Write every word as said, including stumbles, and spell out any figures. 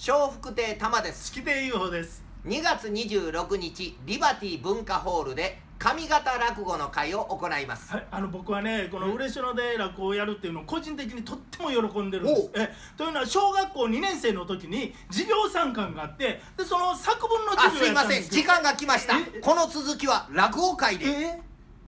笑福亭玉です。 式亭 ユーフォー です。 にがつにじゅうろくにちリバティ文化ホールで上方落語の会を行います。 はい、あの僕はねこの嬉野で落語をやるっていうのを個人的にとっても喜んでるんです。えというのは小学校にねん生の時に授業参観があって、でその作文の授業をやったんですけど。 あ、すいません、時間が来ました。この続きは落語会で。 え